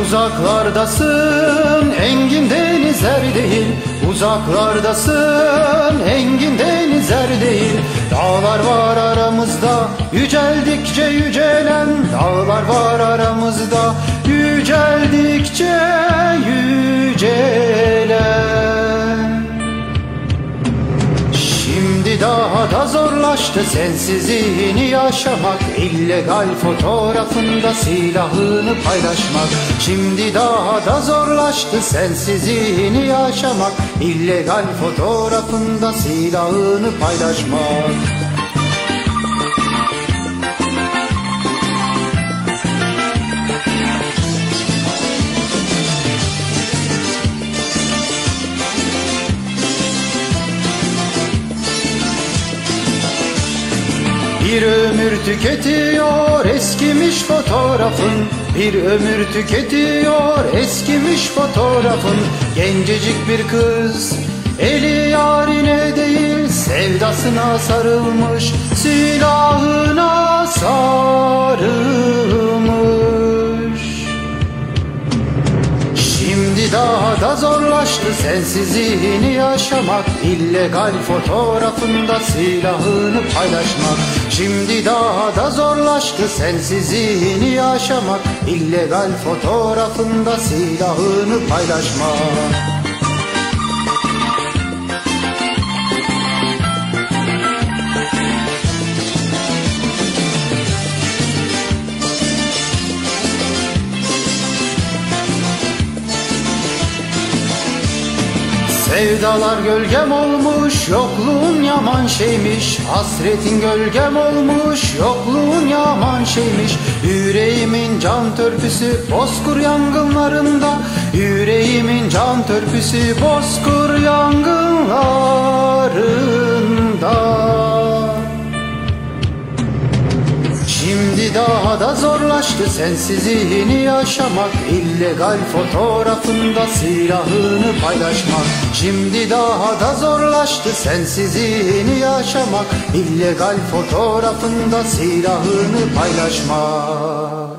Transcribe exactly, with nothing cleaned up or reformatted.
Uzaklardasın, engin denizler değil. Uzaklardasın, engin denizler değil. Dağlar var aramızda, yüceldikçe yücelen. Dağlar var aramızda, yüceldikçe yücelen. Şimdi daha da zorlaştı sensizliğini yaşamak, illegal fotoğrafında silahını paylaşmak. Şimdi daha da zorlaştı sensizliğini yaşamak, illegal fotoğrafında silahını paylaşmak. Bir ömür tüketiyor eskimiş fotoğrafın, bir ömür tüketiyor eskimiş fotoğrafın. Gencecik bir kız, eli yarine değil, sevdasına sarılmış, silahına sarılmış. Şimdi daha da zorlaştı sensizliğini yaşamak, illegal fotoğrafında silahını paylaşmak. Şimdi daha da zorlaştı sensizliğini yaşamak, illegal fotoğrafında silahını paylaşmak. Sevdalar gölgem olmuş, yokluğun yaman şeymiş. Hasretin gölgem olmuş, yokluğun yaman şeymiş. Yüreğimin can törpüsü bozkır yangınlarında, yüreğimin can törpüsü bozkır yangınlarında. Şimdi daha da zorlaştı sensizliğini yaşamak, illegal fotoğrafında silahını paylaşmak. Şimdi daha da zorlaştı sensizliğini yaşamak, illegal fotoğrafında silahını paylaşmak.